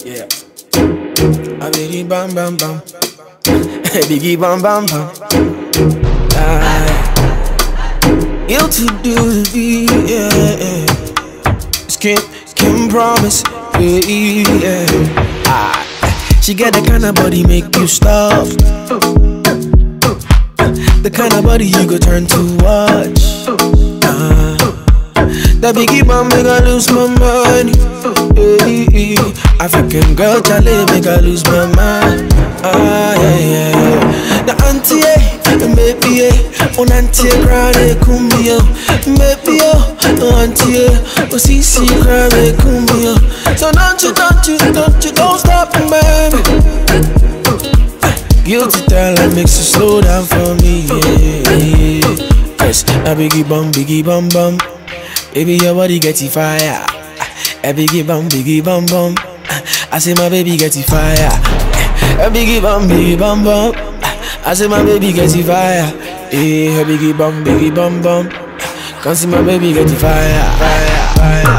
Yeah. A biggie bam bam bam. Biggie bam bam bam. You to do the yeah. Kim promise. Yeah. She get the kind of body make you stop. The kind of body you go turn to watch. That biggie bomb make I lose my money. African girl Charlie make I lose my mind. Yeah. The auntie, maybe on auntie cry kumbia, maybe auntie, CC cry kumbia. So don't stop, baby. Guilty talent makes you slow down for me. Yeah. Yes, a biggie bum bum. Baby, your body get fire. A biggie bum bum. I say my baby get fire. A biggie bum bum. I say my baby get fire. A biggie bum bum. Can't see my baby get fire.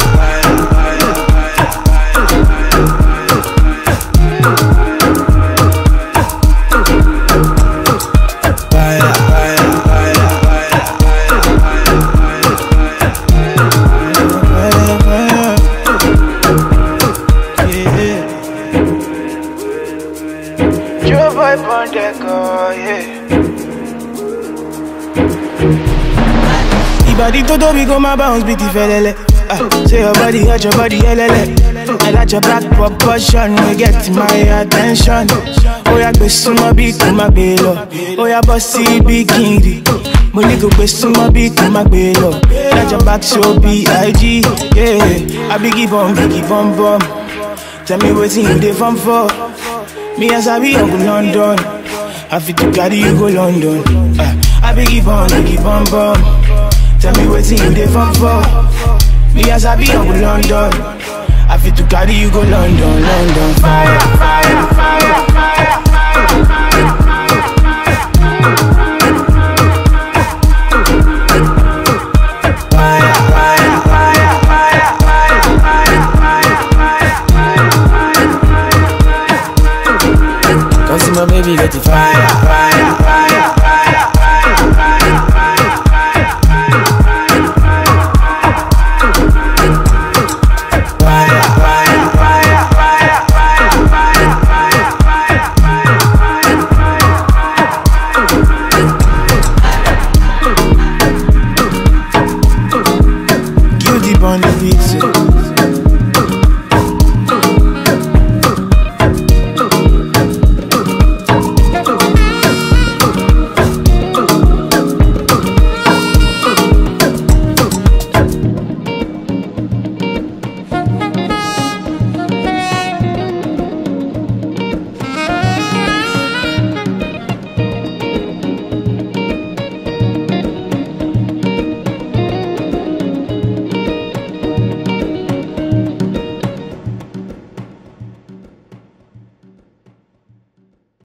Body todo we go my bounce beat felele. Say your body hot, your body helele. I like your black proportion, you get my attention. Oh yeah, go sumo beat to my bello. Oh yeah, bossy bikini. Money go sumo beat to my bello. Like your back so B.I.G. Yeah, I biggie bum bum. Tell me what's in the fun for. Me as I be go London. I fit to carry you go London. I biggie bum bum. Tell me what's in the fun for. Me as I be go London. I fit to carry you go London. Fire. Cause my baby get the fire.